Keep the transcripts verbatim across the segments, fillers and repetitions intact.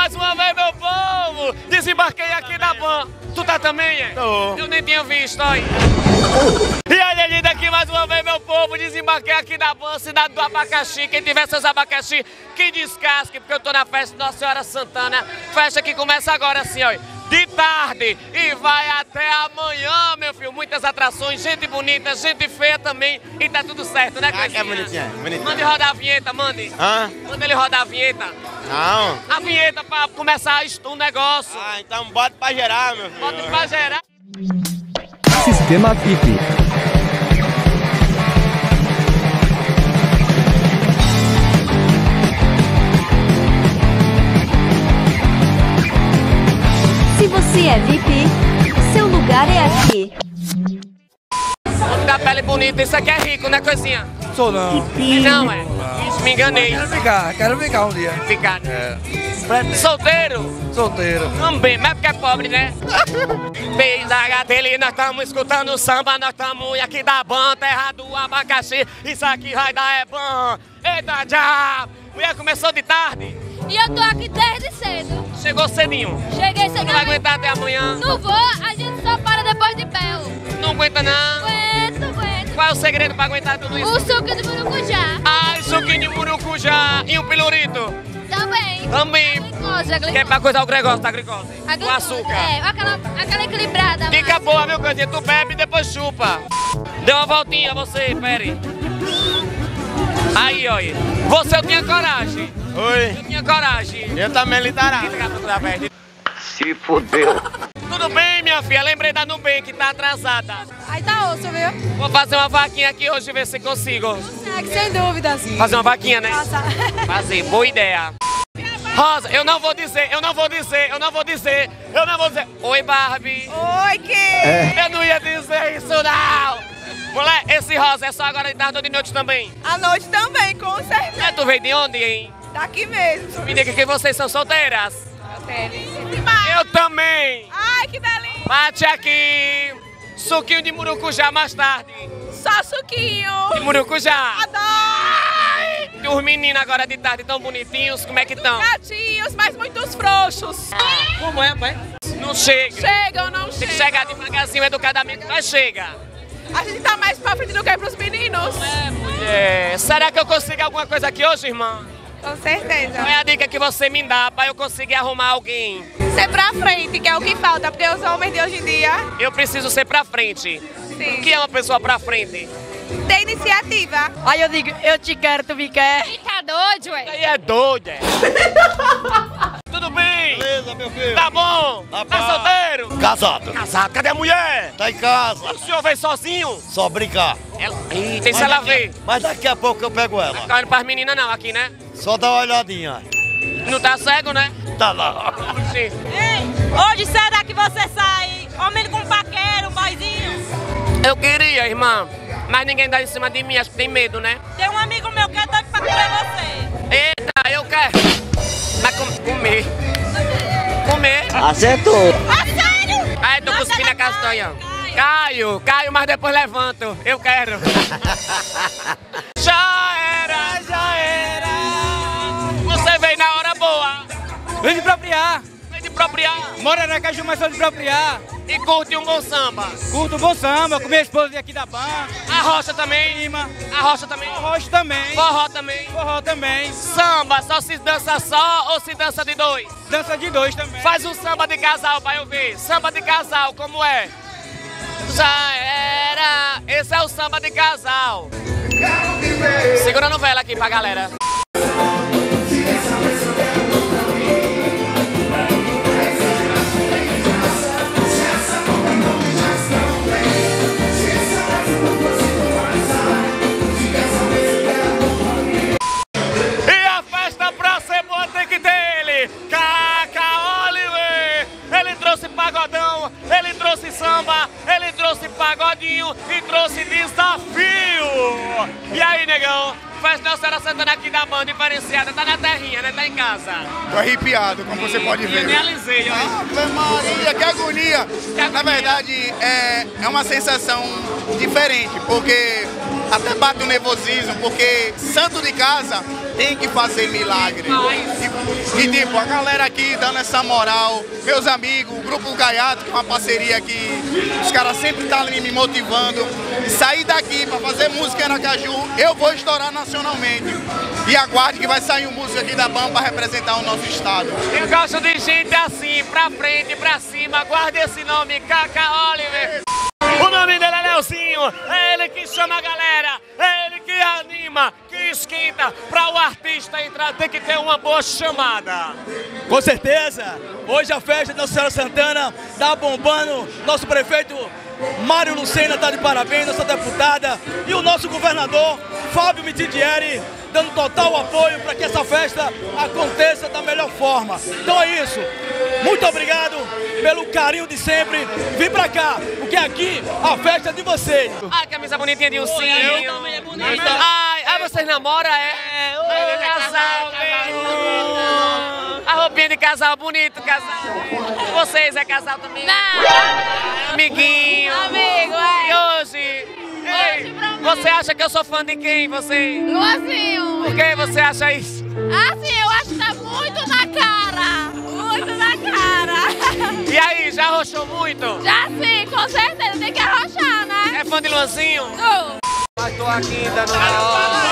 mais uma vez, meu povo! Desembarquei aqui na van. Tu tá também, é? Tô. Eu nem tinha visto, olha. E olha ali daqui mais uma vez, meu povo, desembarquei aqui na van, cidade do abacaxi. Quem tiver seus abacaxi, que descasque, porque eu tô na festa de Nossa Senhora Santana. Festa que começa agora assim, ó, de tarde e vai até amanhã, meu filho. Muitas atrações, gente bonita, gente feia também. E tá tudo certo, né, Ah, que é Cleitinha? bonitinha, bonitinha. Mande rodar a vinheta, mande. Hã? Manda ele rodar a vinheta. Não. A vinheta pra começar o negócio. Ah, então bota pra gerar, meu filho. Bota pra gerar. Sistema V I P. Se você é V I P, seu lugar é aqui. Homem da pele bonita, isso aqui é rico, né, coisinha? Sou não. Não, é? Isso, me enganei. Quero ficar, quero ficar um dia. Ficar. É. Solteiro? Solteiro. Também, mas porque é pobre, né? Beijo a gatelha, nós estamos escutando samba, nós estamos aqui da banda, terra do abacaxi. Isso aqui vai dar é bom. Eita, já! Mulher começou de tarde? E eu tô aqui desde cedo. Chegou cedinho. Cheguei Não cedo. vai aguentar até amanhã? Não vou, a gente só para depois de Belo. Não aguenta não? Aguento, aguento. Qual é o segredo pra aguentar tudo isso? O suco de murucujá. Ai, suquinho de murucujá e um pilurito. Também. Também. A glicose, a Que é glicose. pra coisar o gregócio da glicose. A O glicose, açúcar. É, aquela, aquela equilibrada. Fica mas- boa, viu, Cantinha? Tu bebe e depois chupa. Dê uma voltinha, você, pere. Aí, olha. Você, eu tinha coragem. Oi. Eu tinha coragem. Eu também literal. Se fudeu. Tudo bem, minha filha? Lembrei da Nubank que tá atrasada. Aí tá osso, viu? Vou fazer uma vaquinha aqui hoje, ver se consigo. É que sem dúvida. Fazer uma vaquinha, né? Passa. Fazer, boa ideia. Rosa, eu não vou dizer, eu não vou dizer, eu não vou dizer, eu não vou dizer. Oi, Barbie. Oi, que? Eu não ia dizer isso, não. Mulher, esse rosa é só agora de tarde ou de noite também? À noite também, com certeza. É, tu veio de onde, hein? Daqui mesmo. Me diga que vocês são solteiras. Eu também. Ai, que delícia. Bate aqui. Suquinho de murucujá mais tarde. Só suquinho. De murucujá. Adoro. E os meninos agora de tarde tão bonitinhos, como é que estão? Gatinhos, mas muitos frouxos. Como é, pai? Não chega. Chegam, não Tem que chegam. chegar devagarzinho, educadamente, mas chega. A gente tá mais pra frente do que pros meninos. É, mulher. Será que eu consigo alguma coisa aqui hoje, irmã? Com certeza. Qual é a dica que você me dá pra eu conseguir arrumar alguém? Ser pra frente, que é o que falta, porque os homens de hoje em dia, Eu preciso ser pra frente. O sim, que é uma pessoa pra frente? tem iniciativa. Aí eu digo, eu te quero, tu me quer. Fica doido, ué. Aí é doido, é? Tudo bem? Beleza, meu filho. Tá bom? Tá Tá bom. solteiro? Casado. Casado, cadê a mulher? Tá em casa. O senhor veio sozinho? Só brincar. Ela... Eita, e se ela ver? Mas daqui a pouco eu pego ela. Tá indo pras meninas não, aqui, né? Só dá uma olhadinha. Não tá cego, né? Tá lá. Sim. Hoje será que você sai? Homem com paquero, um boizinho? Eu queria, irmã. Mas ninguém dá em cima de mim, acho que tem medo, né? Tem um amigo meu que é doido pra comer você. Eita, eu quero. Mas com... comer. Comer. Acertou. Ah, sério? Ai, tô cuspindo a castanha. Caio, caio, mas depois levanto. Eu quero. Já era, já era. Você veio na hora boa. Vem de propriar. Veio de propriar. Mora na Caju, mas sou de propriar. E curte um bom samba. Curto bom samba, com minha esposa aqui da banca. A rocha também. Prima. A rocha também. Rocha também. Forró também. Forró também. Samba, só se dança só ou se dança de dois? Dança de dois também. Faz um samba de casal pra eu ver. Samba de casal, como é? Já era. Esse é o samba de casal. Segura a novela aqui pra galera. E a festa pra ser boa tem que ter ele. Cacá Oliver. Ele trouxe pagodão, ele trouxe samba, ele trouxe pagodinho e trouxe desafio. E aí, negão? Festa Nossa Senhora Santana aqui da banda, diferenciada, tá na terrinha, né? Tá em casa. Tô arrepiado, como você pode Eu ver. nem alisei, ó. Ave Maria, que agonia! Na verdade, é, é uma sensação diferente, porque até bate um nervosismo, porque santo de casa tem que fazer milagre. E, e tipo, a galera aqui dando essa moral, meus amigos, o Grupo Gaiato, que é uma parceria aqui, os caras sempre estão ali me motivando. E sair daqui para fazer música em Aracaju, eu vou estourar nacionalmente. E aguarde que vai sair um músico aqui da Bamba para representar o nosso estado. Eu gosto de gente assim, pra frente, pra cima, guarde esse nome, Cacá Oliver. O nome dele é Leozinho, é ele que chama a galera, é ele que anima, que esquenta. Pra o artista entrar tem que ter uma boa chamada. Com certeza, hoje a festa da Nossa Senhora Santana tá bombando, nosso prefeito Mário Lucena tá de parabéns, nossa deputada e o nosso governador Fábio Mitidieri dando total apoio para que essa festa aconteça da melhor forma. Então é isso, muito obrigado pelo carinho de sempre, vim pra cá, porque aqui a festa é de vocês. Ai, camisa bonitinha de ursinho. Eu também é bonita. Ai, ai, vocês namoram, é? É, é casal mesmo. A roupinha de casal, bonito casal. Vocês é casal também? Não. Amiguinho. Amigo, é. E hoje? Ei, você acha que eu sou fã de quem, você? Luazinho. Por que você acha isso? Assim, eu acho que tá muito na cara. Muito na cara. E aí, já arrochou muito? Já sim, com certeza. Tem que arrochar, né? É fã de Luanzinho? Tô. Mas tô aqui dando na hora.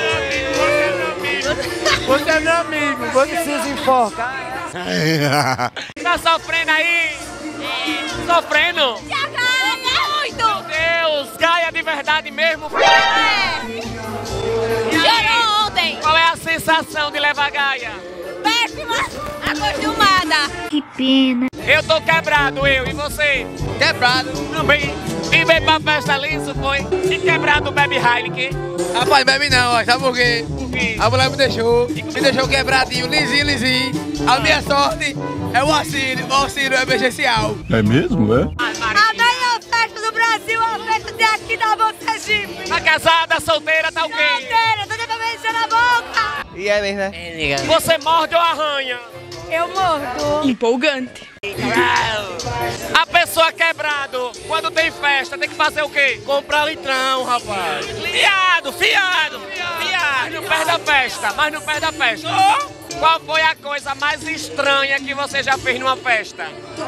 Você é meu amigo, você precisa enforcar. Tá sofrendo aí? Sofrendo? Já ganha muito. Meu Deus, Gaia de verdade mesmo? É. Chorou ontem. Qual é a sensação de levar Gaia? Péssima. Acostumada. Que pena. Eu tô quebrado, eu. E você? Quebrado. Também. E veio pra festa liso, foi? E quebrado bebe Heineken? Rapaz, bebe não, ó. Sabe por quê? Por quê? A mulher me deixou, me deixou quebradinho, lisinho, lisinho. A minha sorte é o auxílio, o auxílio emergencial. É mesmo, é? A maior festa do Brasil, a festa de aqui da Boca Sergipe. Tá casada, solteira, tá o quê? Solteira, tô tentando beijar na boca. E é mesmo, né? Você morde ou arranha? Eu mordo. Empolgante. A pessoa quebrado, quando tem festa, tem que fazer o quê? Comprar litrão, rapaz. Fiado, fiado, fiado. Mas não perde a festa, mas não perde a festa. Qual foi a coisa mais estranha que você já fez numa festa?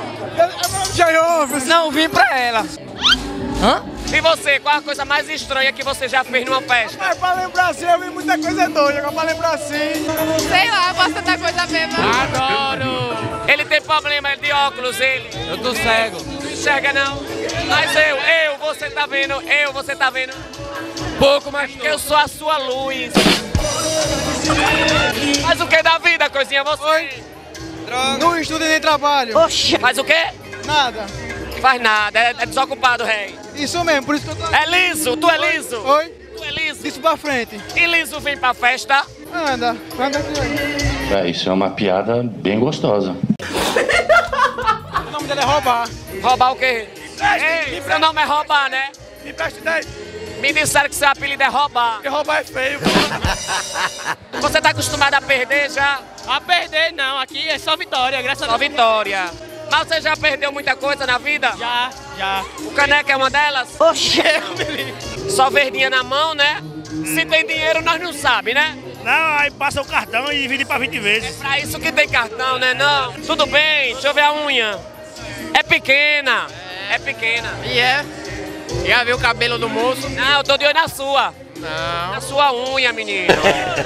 Não, vim pra ela. Hã? E você, qual a coisa mais estranha que você já fez numa festa? Mas pra lembrar assim, eu vi muita coisa doida, agora pra lembrar assim. Sei lá, eu posso tentar coisa mesmo. Adoro! Ele tem problema de óculos, ele. Eu tô cego. Não enxerga não. Mas eu, eu, você tá vendo, eu, você tá vendo. Pouco, mas Eu sou a sua luz. Faz o que da vida, coisinha, você? Oi. Não estudo e nem trabalho. Faz o quê? Nada. Faz nada, é, é desocupado, rei. Isso mesmo, por isso que eu tô... É liso, tu é liso? Oi? Tu é liso? Isso pra frente. E liso vem pra festa? Anda, anda aqui. É, isso é uma piada bem gostosa. O nome dele é roubar. Roubar o quê? Ei, seu nome é roubar, né? Me preste dez. Me disseram que seu apelido é roubar. Porque roubar é feio. Você tá acostumado a perder já? A perder não, aqui é só vitória, graças Só vitória. Mas você já perdeu muita coisa na vida? Já, já. O caneca é uma delas? Oxê, Só verdinha na mão, né? Se tem dinheiro, nós não sabemos, né? Não, aí passa o cartão e divide pra vinte É vezes. pra isso que tem cartão, né? Não. Tudo bem, deixa eu ver a unha. É pequena. É pequena. E é? Já viu o cabelo do moço? Não, eu tô de olho na sua. Não. Na sua unha, menino.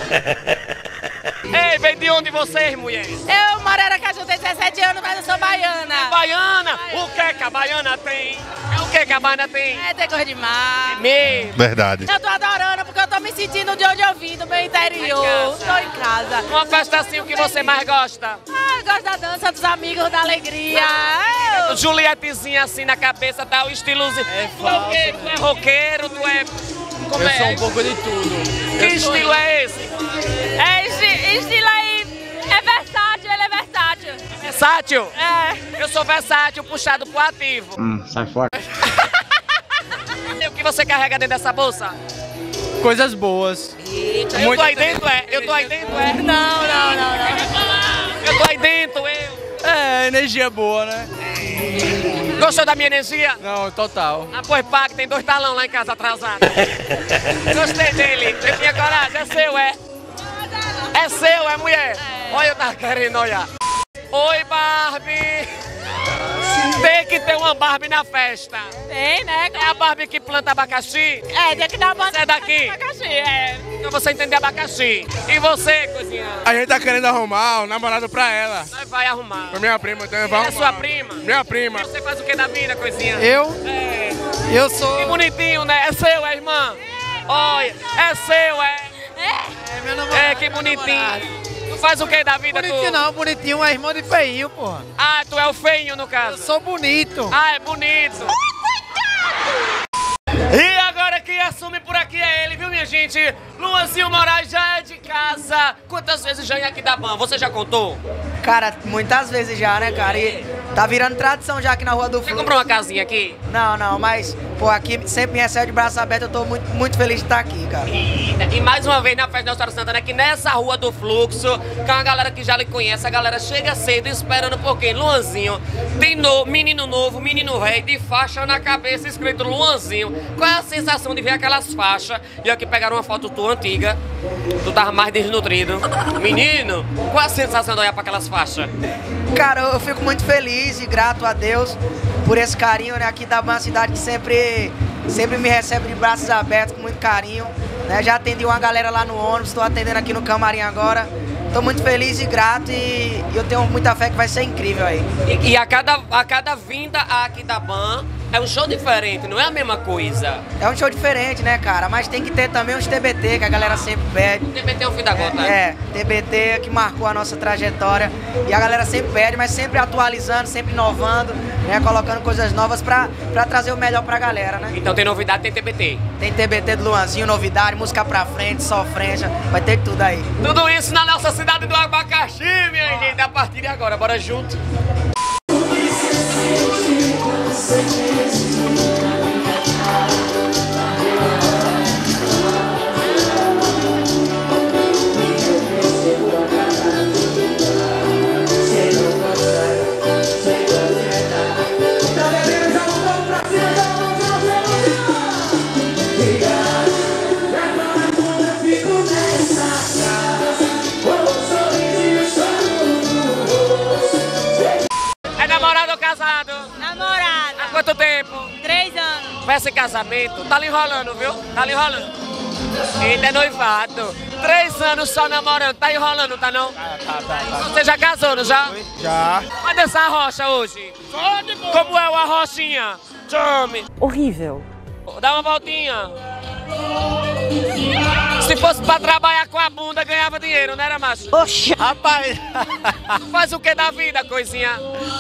Ei, vem de onde vocês, mulheres? Eu moro em Aracaju, tenho dezessete anos, mas eu sou baiana. Baiana? O que que a baiana tem? É o que que a baiana tem? É, tem coisa demais. Mesmo. Verdade. Eu tô adorando porque eu tô me sentindo de onde eu vim, do meu interior. Tô em casa. Uma festa assim, o que você mais gosta? Ah, eu gosto da dança, dos amigos, da alegria. Eu... Julietezinha assim na cabeça, tá o estilozinho. É Tu é o quê? Tu é roqueiro, tu é... Como Eu é? sou um pouco de tudo. Que estilo é esse? É esti estilo aí, é versátil, ele é versátil. Versátil? É. Eu sou versátil, puxado pro ativo. Hum, sai fora. E o que você carrega dentro dessa bolsa? Coisas boas. Eu tô aí dentro, é? Eu tô aí dentro, é? Não, não, não, não. Eu tô aí dentro, eu. É, energia boa, né? Gostou da minha energia? Não, total. Ah, pois paga, tem dois talão lá em casa atrasado. Gostei dele. Você tinha coragem, é seu, é? É seu, é mulher? É. Olha, eu tava querendo olhar. Oi, Barbie. Tem que ter uma Barbie na festa. Tem, né? É a Barbie que planta abacaxi? É, tem que dar uma... Você é daqui? Abacaxi, é. Então você entende abacaxi. E você, cozinha? A gente tá querendo arrumar um namorado pra ela. Nós vai arrumar. Pra minha prima, então vai É arrumar. sua prima? Minha prima. E você faz o que da vida, coisinha? Eu? É. Eu sou... Que bonitinho, né? É seu, é, irmã? Olha, é seu, é? É meu namorado. É, que bonitinho. Tu faz o que da vida, tu? Bonitinho não, bonitinho é irmão de feinho, porra. Ah, tu é o feinho, no caso? Eu sou bonito. Ah, é bonito. E agora quem assume por aqui é ele, viu, minha gente? Luanzinho Moraes já é de casa. Quantas vezes já é aqui da Ban? Você já contou? Cara, muitas vezes já, né, cara? E tá virando tradição já aqui na Rua do Você Fluxo. comprou uma casinha aqui? Não, não, mas, pô, aqui sempre me recebe de braço aberto, eu tô muito, muito feliz de estar aqui, cara. E, e mais uma vez na festa da Nossa Santana, aqui nessa Rua do Fluxo, que é uma galera que já lhe conhece, a galera chega cedo esperando por quem? Luanzinho. Tem no, menino novo, menino velho, de faixa na cabeça, escrito Luanzinho. Qual é a sensação de ver aquelas faixas? E aqui pegaram uma foto tua antiga, tu tava mais desnutrido. Menino, qual é a sensação de olhar pra aquelas faixas? Cara, eu fico muito feliz e grato a Deus por esse carinho, né? Aqui da Ban, cidade que sempre, sempre me recebe de braços abertos, com muito carinho, né? Já atendi uma galera lá no ônibus, estou atendendo aqui no camarim agora. Tô muito feliz e grato e eu tenho muita fé que vai ser incrível aí. E, e a, cada, a cada vinda aqui da Ban é um show diferente, não é a mesma coisa. É um show diferente, né, cara? Mas tem que ter também uns T B T que a galera sempre pede. T B T é o fim da gota. É, é, T B T que marcou a nossa trajetória e a galera sempre pede, mas sempre atualizando, sempre inovando, né? Colocando coisas novas pra, pra trazer o melhor pra galera, né? Então tem novidade, tem T B T. Tem T B T do Luanzinho, novidade, música pra frente, sofrência, vai ter tudo aí. Tudo isso na nossa cidade do abacaxi, minha ah. gente, a partir de agora, bora junto. Casado? Namorada. Há quanto tempo? Três anos. Vai ser casamento? Tá lhe enrolando, viu? Tá lhe enrolando. Ainda é noivado. Três anos só namorando. Tá enrolando, tá não? Tá, tá, tá. tá. Você já casou, não já? Já. Vai dançar a rocha hoje? Como é uma rochinha? Chame. Horrível. Dá uma voltinha. Se fosse pra trabalhar com a bunda, ganhava dinheiro, não era, macho? Oxi, rapaz. Faz o que da vida, coisinha?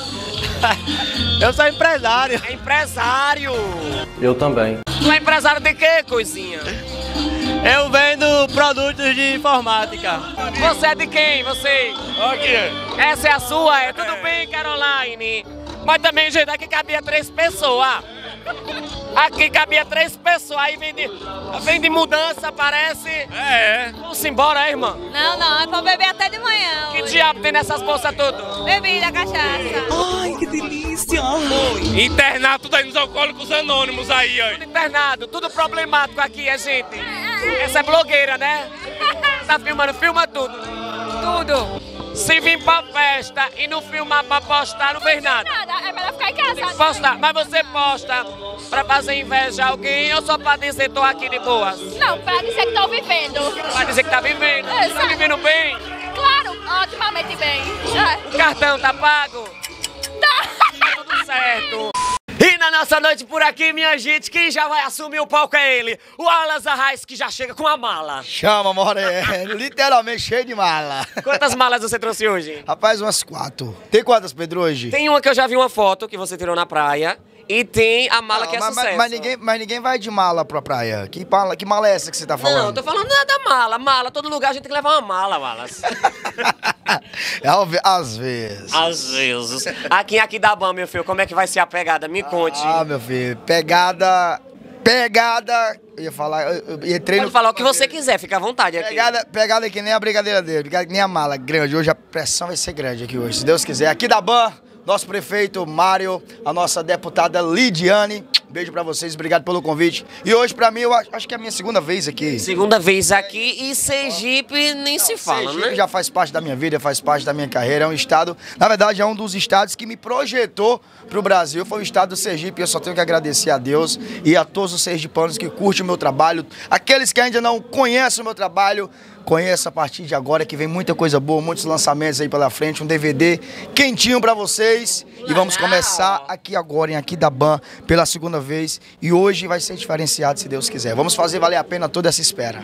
Eu sou empresário. É empresário. Eu também. Tu é empresário de quê, coisinha? Eu vendo produtos de informática. Você é de quem, você? Aqui. Essa é a sua, é? Tudo bem, Caroline? Mas também, gente, aqui cabia três pessoas. Aqui cabia três pessoas, aí vem de, vem de mudança, parece. É. Vamos embora, é, irmã? Não, não, é pra beber até de manhã. Que hoje. diabo tem nessas bolsas tudo? Bebida, cachaça. Ai, que delícia. Internato tudo aí nos alcoólicos anônimos aí, ó. Tudo internado, tudo problemático aqui, é gente. Essa é blogueira, né? Tá filmando, filma tudo. Tudo. Se vir pra festa e não filmar pra postar, não fez nada. Nada, é melhor ficar em casa. Tem que postar, mas você posta pra fazer inveja a alguém ou só pra dizer tô aqui de boas? Não, pra dizer que tô vivendo. Pra dizer que tá vivendo? É, tá vivendo bem? Claro, otimamente bem. É. O cartão tá pago? Tá. Tudo certo. E na nossa noite por aqui, minha gente, quem já vai assumir o palco é ele, o Alas Arraes, que já chega com a mala. Chama, Moreno, literalmente cheio de mala. Quantas malas você trouxe hoje? Rapaz, umas quatro. Tem quantas, Pedro, hoje? Tem uma que eu já vi uma foto que você tirou na praia. E tem a mala não, que é mas, sucesso. Mas, mas, ninguém, mas ninguém vai de mala pra praia. Que mala, que mala é essa que você tá falando? Não, eu tô falando da mala. Mala, todo lugar a gente tem que levar uma mala, Wallace. É, às vezes. Às vezes. Aqui, aqui da Ban, meu filho, como é que vai ser a pegada? Me conte. Ah, meu filho, pegada... Pegada... Eu ia falar... Eu, eu entrei Pode no... falar o que você quiser, fica à vontade aqui. Pegada, pegada que nem a brigadeira dele, pegada que nem a mala, grande. Hoje a pressão vai ser grande aqui hoje, se Deus quiser. Aqui da Ban, nosso prefeito Mário, a nossa deputada Lidiane. Beijo pra vocês, obrigado pelo convite. E hoje, pra mim, eu acho, acho que é a minha segunda vez aqui. Segunda vez aqui e Sergipe nem se fala, Sergipe né? já faz parte da minha vida, faz parte da minha carreira. É um estado, na verdade, é um dos estados que me projetou pro Brasil. Foi o estado do Sergipe e eu só tenho que agradecer a Deus e a todos os sergipanos que curtem o meu trabalho. Aqueles que ainda não conhecem o meu trabalho, conheça a partir de agora, que vem muita coisa boa, muitos lançamentos aí pela frente, um D V D quentinho pra vocês. E vamos começar aqui agora em Aquidauã pela segunda vez. E hoje vai ser diferenciado, se Deus quiser. Vamos fazer valer a pena toda essa espera.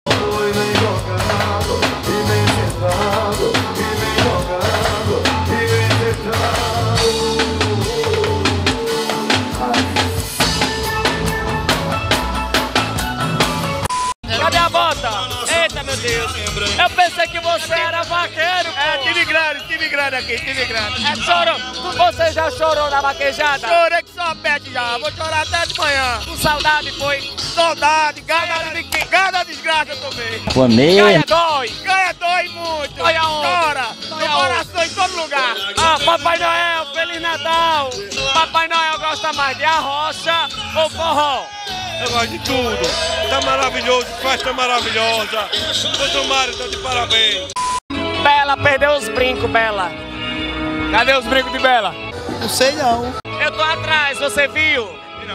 Cadê a bota? Eita, meu Deus. Eu pensei que você era vaqueiro, pô. É, time grande, time grande aqui, time grande. É, chorou. Você já chorou na vaquejada? Chorei que só pede já, vou chorar até de manhã. Com saudade foi? Saudade, ganha de quem? Ganha da desgraça eu tomei. Ganha dói. Ganha dói muito. Dói aonde? Chora, Dói no coração em todo lugar. Ah, Papai Noel, Feliz Natal. Papai Noel gosta mais de arrocha ou forró? Eu gosto de tudo. Tá maravilhoso, festa maravilhosa. Doutor Mário, tô de parabéns. Bela, perdeu os brincos, Bela. Cadê os brincos de Bela? Não sei não. Eu tô atrás, você viu?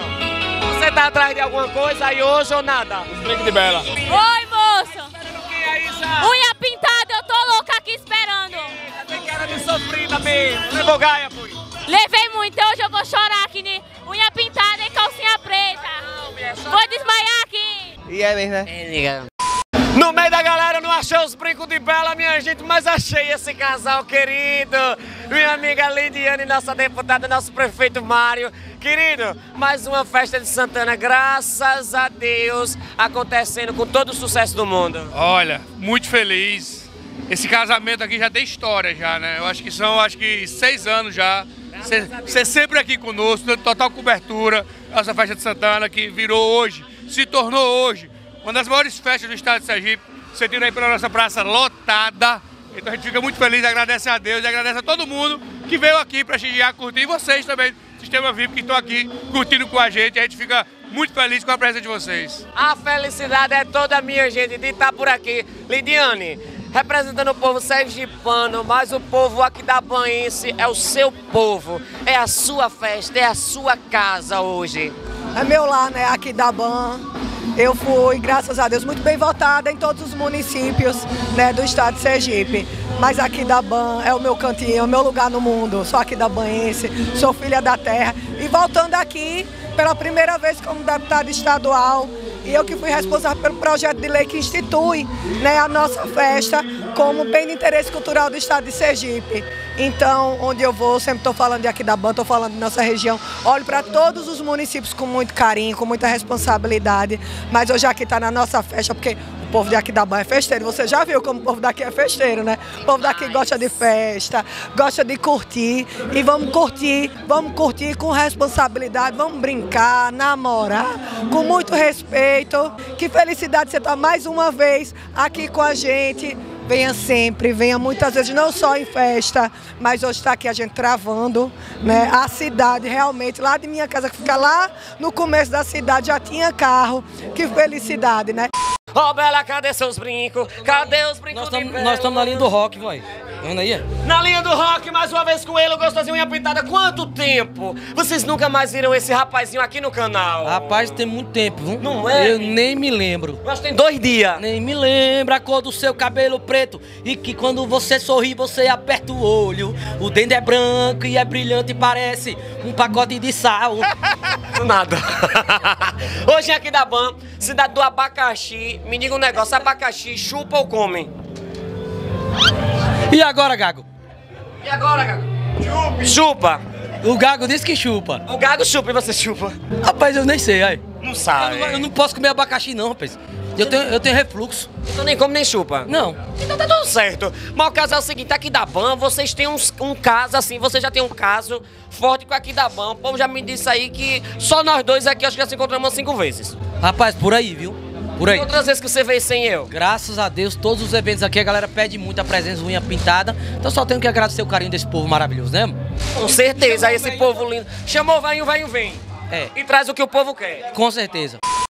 Não. Você tá atrás de alguma coisa aí hoje ou nada? Os brincos de Bela. Oi, moço. Que é isso? Unha pintada, eu tô louca aqui esperando. Tem cara de sofrida mesmo. Levou gaia, foi? Levei muito, hoje eu vou chorar aqui, né? Unha pintada e calcinha preta. Vou desmaiar aqui. E é mesmo, né? No meio da galera eu não achei os brincos de Bela, minha gente, mas achei esse casal querido. Minha amiga Lidiane, nossa deputada, nosso prefeito Mário. Querido, mais uma festa de Santana, graças a Deus, acontecendo com todo o sucesso do mundo. Olha, muito feliz. Esse casamento aqui já tem história já, né? Eu acho que são, acho que seis anos já. Você sempre aqui conosco, dando total cobertura. Nossa festa de Santana que virou hoje, se tornou hoje uma das maiores festas do estado de Sergipe. Você tira aí pela nossa praça lotada. Então a gente fica muito feliz, agradece a Deus e agradece a todo mundo que veio aqui prestigiar, curtir. E vocês também, Sistema V I P, que estão aqui curtindo com a gente. A gente fica muito feliz com a presença de vocês. A felicidade é toda minha, gente, de estar por aqui. Lidiane, representando o povo sergipano, mas o povo aquidauanense é o seu povo. É a sua festa, é a sua casa hoje. É meu lar, né? Aquidauã. Eu fui, graças a Deus, muito bem votada em todos os municípios, né, do estado de Sergipe. Mas Aquidauã é o meu cantinho, é o meu lugar no mundo. Sou aquidauanense, sou filha da terra. E voltando aqui pela primeira vez como deputada estadual, e eu que fui responsável pelo projeto de lei que institui, né, a nossa festa como bem de interesse cultural do estado de Sergipe. Então, onde eu vou, sempre estou falando de Aquidauã, estou falando de nossa região. Olho para todos os municípios com muito carinho, com muita responsabilidade. Mas hoje aqui está na nossa festa, porque o povo de Aquidauã é festeiro. Você já viu como o povo daqui é festeiro, né? O povo daqui gosta de festa, gosta de curtir. E vamos curtir, vamos curtir com responsabilidade, vamos brincar, namorar, com muito respeito. Que felicidade você estar mais uma vez aqui com a gente. Venha sempre, venha muitas vezes, não só em festa, mas hoje está aqui a gente travando, né? A cidade realmente, lá de minha casa, que fica lá no começo da cidade, já tinha carro. Que felicidade, né? Ô, oh, Bela, cadê seus brincos? Cadê os brincos nós de tamo, Bela? Nós estamos na linha do rock, vai. Vendo aí? Na linha do rock, mais uma vez com ele, o gostosinho unha pintada. Quanto tempo? Vocês nunca mais viram esse rapazinho aqui no canal? Rapaz, tem muito tempo, viu? Não é? Eu nem me lembro. Mas tem dois dias. Nem me lembro a cor do seu cabelo preto. E que quando você sorri, você aperta o olho. O dente é branco e é brilhante e parece um pacote de sal. Nada. Hoje em Aquidauã, cidade do abacaxi. Me diga um negócio, abacaxi chupa ou come? E agora, Gago? E agora, Gago? Chupa. Chupa. O Gago disse que chupa. O Gago chupa e você chupa? Rapaz, eu nem sei, aí. Não sabe. Eu não, eu não posso comer abacaxi não, rapaz. Eu tenho, eu tenho refluxo. Então nem come nem chupa? Não. Então tá tudo certo. Mas o caso é o seguinte, Aquidauã, vocês têm uns, um caso assim, você já tem um caso forte com Aquidauã. O povo já me disse aí que só nós dois aqui, acho que já se encontramos umas cinco vezes. Rapaz, por aí, viu? Por aí. E outras vezes que você veio sem eu? Graças a Deus, todos os eventos aqui, a galera pede muito a presença, unha pintada. Então só tenho que agradecer o carinho desse povo maravilhoso, né? Com certeza, aí esse povo lindo. Chamou, vai, vai, vem. É. E traz o que o povo quer. Com certeza.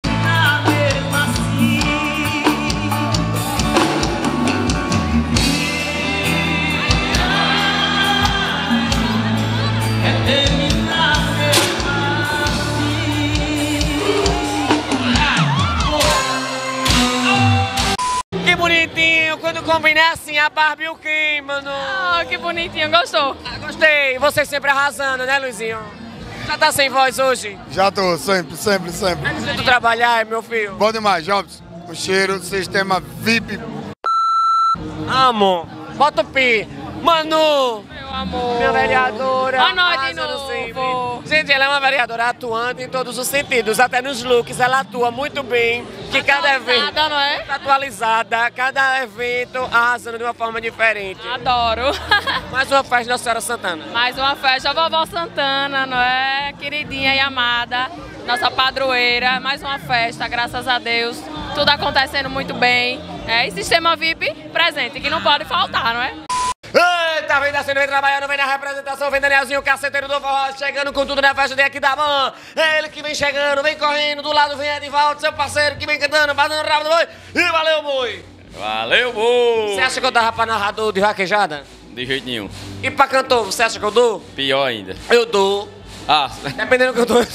Que bonitinho, quando combina assim, a Barbie e o Ken, mano. Oh, que bonitinho, gostou? Ah, gostei, você sempre arrasando, né, Luizinho? Já tá sem voz hoje? Já tô, sempre, sempre, sempre. Como é que tu trabalhar, meu filho? Bom demais, Jobs. O cheiro, sistema V I P. Amo. Bota o pi. Manu. Meu amor. Minha vereadora. Boa noite de arrasando novo. sempre. Gente, ela é uma vereadora atuante em todos os sentidos, até nos looks. Ela atua muito bem. Que cada evento. não é? Tá atualizada, cada evento arrasando de uma forma diferente. Adoro. Mais uma festa da Senhora Santana. Mais uma festa, a vovó Santana, não é? Queridinha e amada, nossa padroeira. Mais uma festa, graças a Deus. Tudo acontecendo muito bem. É, e sistema V I P presente, que não pode faltar, não é? Eita, vem descendo, vem trabalhando, vem na representação, vem Danielzinho, caceteiro do forró, chegando com tudo na festa de aqui da Ban. É ele que vem chegando, vem correndo, do lado vem Edivaldo, seu parceiro que vem cantando, batendo rabo do boi. E valeu, boi! Valeu, boi! Você acha que eu dava pra narrador de vaquejada? De jeito nenhum. E pra cantor, você acha que eu dou? Pior ainda. Eu dou. Ah, dependendo do que eu dou.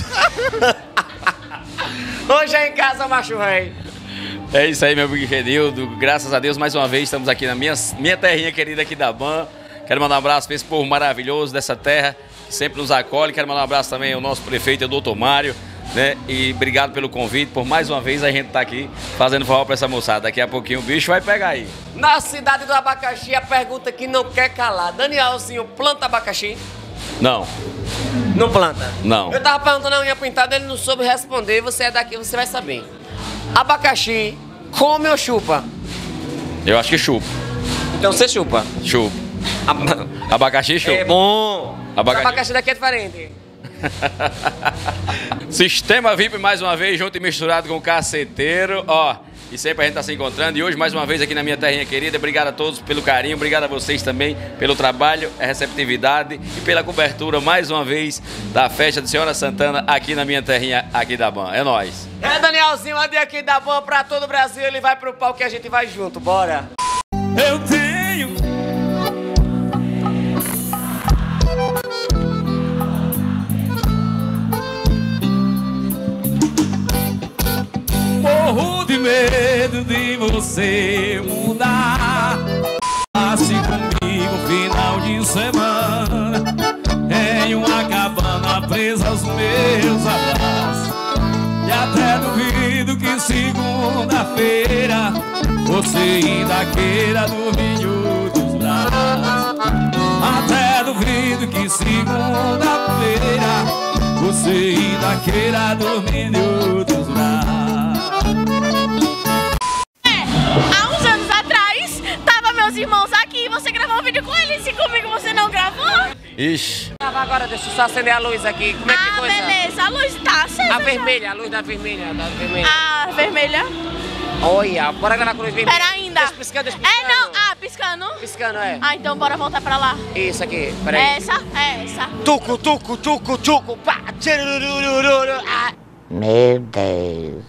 Hoje é em casa, macho rei. É isso aí, meu Brinquedildo. Graças a Deus, mais uma vez, estamos aqui na minha, minha terrinha querida aqui da Ban. Quero mandar um abraço para esse povo maravilhoso dessa terra, que sempre nos acolhe. Quero mandar um abraço também ao nosso prefeito, o doutor Mário, né? E obrigado pelo convite. Por mais uma vez, a gente tá aqui fazendo forró para essa moçada. Daqui a pouquinho o bicho vai pegar aí. Na cidade do abacaxi, a pergunta que não quer calar. Danielzinho, planta abacaxi? Não. Não planta? Não. Eu tava perguntando a unha pintada, ele não soube responder. Você é daqui, você vai saber. Abacaxi, come ou chupa? Eu acho que chupa. Então você chupa? Chupa. Ab abacaxi chupa. É bom. Abacaxi, abacaxi daqui é diferente. Sistema V I P mais uma vez, junto e misturado com o caceteiro, ó. E sempre a gente tá se encontrando. E hoje, mais uma vez, aqui na minha terrinha querida. Obrigado a todos pelo carinho, obrigado a vocês também pelo trabalho, a receptividade e pela cobertura, mais uma vez, da festa de Senhora Santana aqui na minha terrinha, aqui da Ban. É nóis. É, Danielzinho, a dia aqui da Ban pra todo o Brasil. Ele vai pro palco e a gente vai junto, bora. Eu tenho morro de medo de você mudar. Passe comigo final de semana em uma cabana presa aos meus abraços. E até duvido que segunda-feira você ainda queira dormir em outros braços. Até duvido que segunda-feira você ainda queira dormir em outros braços. Há uns anos atrás, tava meus irmãos aqui, você gravou um vídeo com eles e comigo você não gravou? Ixi. Agora deixa eu só acender a luz aqui. Como é que ah, coisa? beleza, a luz tá acesa. A vermelha, a luz da vermelha, da vermelha. Ah, vermelha. Olha, bora gravar com a luz vermelha. Pera ainda. Deixa piscando, deixa piscando. É, não. Ah, piscando? Piscando, é. Ah, então bora voltar pra lá. Isso aqui, peraí. É essa? É essa. Tucu, tucu, tucu, tucu, pá, tchururururu, ah. Meu Deus.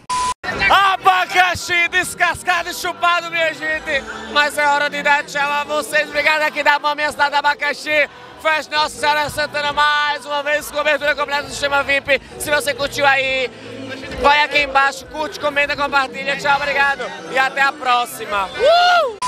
Abacaxi descascado e chupado, minha gente. Mas é hora de dar tchau a vocês. Obrigado aqui da Ban, minha cidade, Abacaxi. Festa Nossa Senhora Santana mais uma vez, cobertura completa do sistema V I P. Se você curtiu aí, vai aqui embaixo, curte, comenta, compartilha. Tchau, obrigado. E até a próxima. Uh!